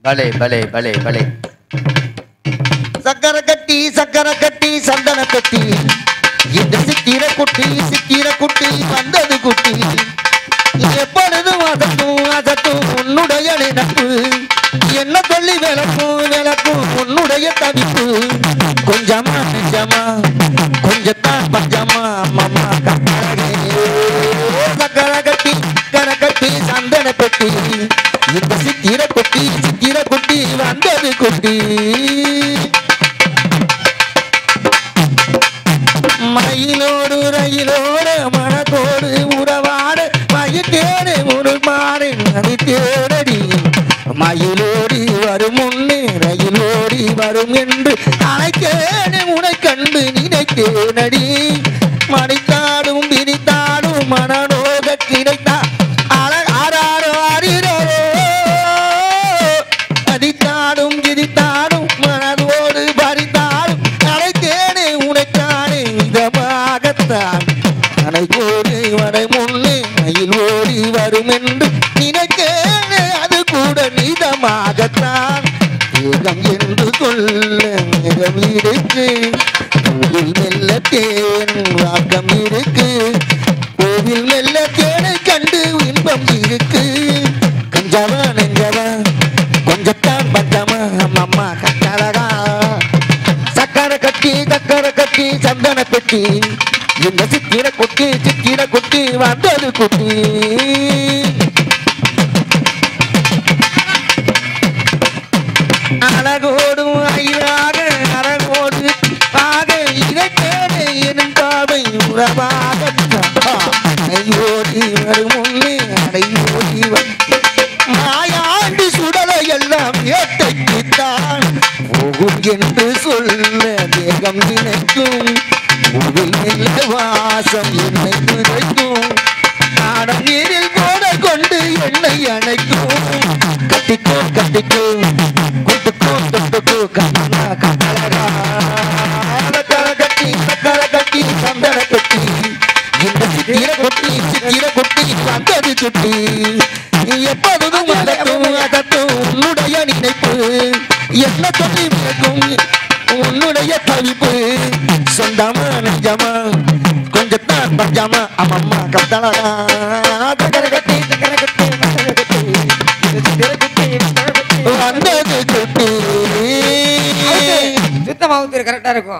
பலே பலே பலே பலே. சக்கர கட்டி சந்தன கட்டி இந்த சித்திர குட்டி வந்தது குட்டி எப்பொழுதும் அதட்டும் உன்னுடைய நினைப்பு என்ன சொல்லி விளக்கும் உன்னுடைய தவிப்பு கொஞ்சமா நிஜமா கொஞ்சத்தான் பஞ்சமா அம்மா சக்கர கட்டி சந்தன பெட்டி இந்த சித்திர குட்டி வந்தது குட்டி மயிலோடு ரயிலோடு மனத்தோடு உறவாடு மயிட்டேடு உருமாறு நதி தேடடி மயிலோடி வரும் முன்னே ரயிலோடி வரும் என்று அழைத்தேனே உனை கண்டு நினைத்தேனடி மடித்தாடும் பிரித்தாடும் மனநோக கிடைத்தா ஆறாரோ அறிரோ அடித்தாடும் கிரித்தாடும் மனதோடு பறித்தாடும் அழைத்தேனே உனைக்கானே இதமாகத்தான் அனை கோரி வரை முன்னே மயில் ஓடி வரும் என்று நினைத்தேனே அது கூட நீதமாகத்தான் ஏகம் என்று கொள்ள நேரம் இருக்கு கோவில் மெல்ல தேன் வாக்கம் இருக்கு கோவில் மெல்ல தேனை கண்டு இன்பம் இருக்கு கஞ்சவா நெஞ்சவா கொஞ்சத்தான் பஞ்சமா அம்மா கட்டழகா சக்கர கட்டி சந்தன பெட்டி இந்த சித்திர குட்டி வந்தது குட்டி அழகோடும் அயிலாக அழகோடு ஆக இறைத்தேனே எனும் பாவை உறவாக அடையோடி வரும் முன்னே அடையோடி மாயாண்டி சுடலை எல்லாம் ஏட்டைக்குத்தான் போகும் என்று சொல்ல தேகம் நினைக்கும் உவில் வாசம் என்னை குறைக்கும் ஆடம் நீரில் போட கொண்டு என்னை அணைக்கும் கட்டிக்கோ குட்டுக்கோ தொட்டுக்கோ கண்ணா கட்டழகா சக்கர கட்டி சந்தன கட்டி இந்த சித்திர குட்டி வந்தது சுட்டி எப்போதும் அதட்டும் உன்னுடைய நினைப்பு என்ன சொல்லி விளக்கும் உன்னுடைய தவிப்பு சொந்தமா நெஞ்சமா கொஞ்சத்தான் பஞ்சமா அம்மம்மா கட்டழகா சக்கர கட்டி வந்தது சுட்டி சுத்தமாக கரெக்டா இருக்கும்.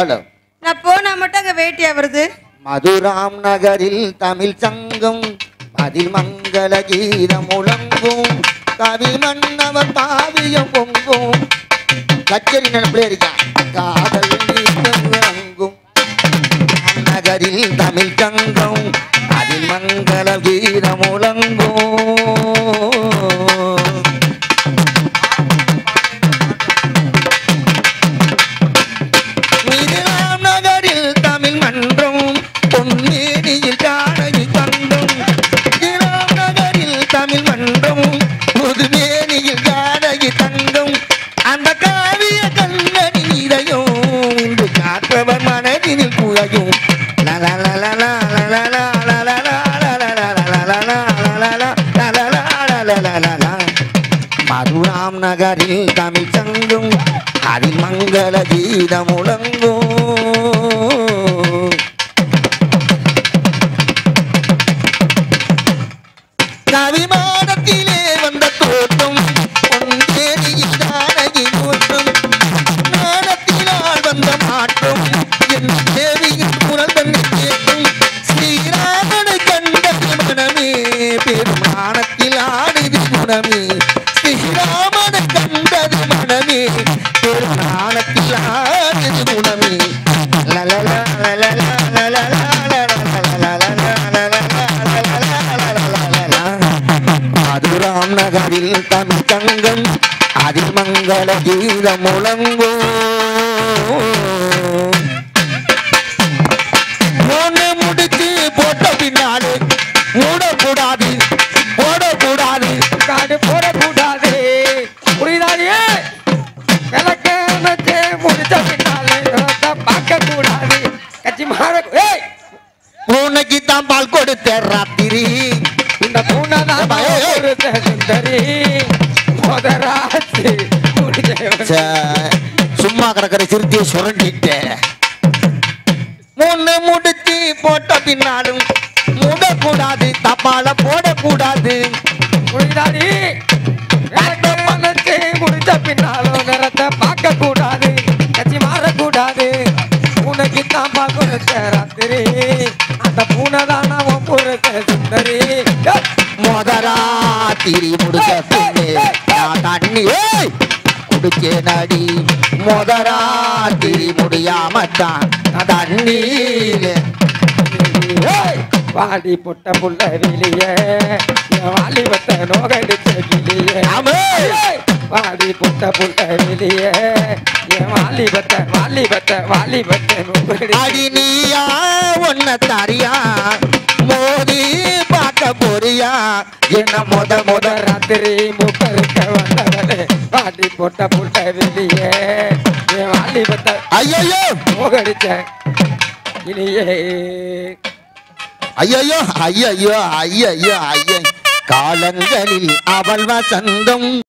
ஹலோ. நான் போனா மட்டும் அங்க வேட்டியா வருது. மதுராம் நகரில் தமிழ் சங்கம் அதில் மங்கள கீதம் முழங்கும் கவி மன்னவர் பாவியம் பொங்கும் கச்சேரி நினைப்பிலே இருக்கான் காதல் நீங்கும் நகரில் தமிழ் சங்கம் அதில் மங்கள கீதம் முழங்கும் மதுராம் நகரில் தமிழ் சங்கம் அதில் மங்கள கீதம் முழங்கும் கவிமானத்திலே வந்த தோட்டம் பொன்னேரியில் தானகி தோட்டம் நாணத்தினால் வந்த மாற்றம் என் தேவியின் குரல் தன்னை கேட்கும் ஸ்ரீராமனை கண்ட மனமே பெரும் நாணத்தில் ஆடுது குணமே ஸ்ரீராமனை கண்டது மனமே பெரும் நாணத்தில் ஆடுது குணமே லலலா லலலா லலலா மதுராம் நகரில் தமிழ் சங்கம் அதில் மங்கள கீதம் முழங்கும் முடிச்சு போட்ட பின்னாலே மூடக்கூடாது போடக்கூடாது காடு போடக்கூடாது புரியுதாடியே விளக்க முடிச்ச பின்னாலே பார்க்க கூடாது கட்சி மாற பூனைக்கு தான் பால் கொடுத்த ராத்திரி இந்த பூனை தான் சுந்தரி மோதராசி சும்மா கிடக்கிற சிறுத்தையை சுரண்டிட்டேன் முடிச்சு போட்ட பின்னாலும் மூடக்கூடாது தப்பால போடக்கூடாது புரியுதாடி முடிச்ச பின்னாலும் நிறத்தை பார்க்க கூடாது கட்சி மாறக்கூடாது பூனைக்கு தான் பார்க்க ராத்திரி அந்த பூனை தான் அவன் பொறுத்த சுந்தரி மோதராத்திரி முடிச்ச பின்னே நான் தண்ணி குடிச்சே நடி மோதராத்திரி முடியாமத்தான் தண்ணீர் வாடி பொட்ட புள்ள வெளியே வாலிபத்தை நோகடிச்ச கிளியே வாடி பொட்ட புள்ள வெளியே வாலிபத்தை வாலிபத்தை வாலிபத்தை அடி நீயா ஒன்ன தரியா மோதி பார்க்க போறியா என்ன முத ராத்திரி முப்பருக்க வந்தவளே வாடி பொட்ட புள்ள வெளியே வாலிபத்தை ஐயோ நோகடிச்ச கிளியே ஐயோ ஐயோ ஐயோ ஐயோ ஐயோ காலங்களில் அவள் வசந்தம்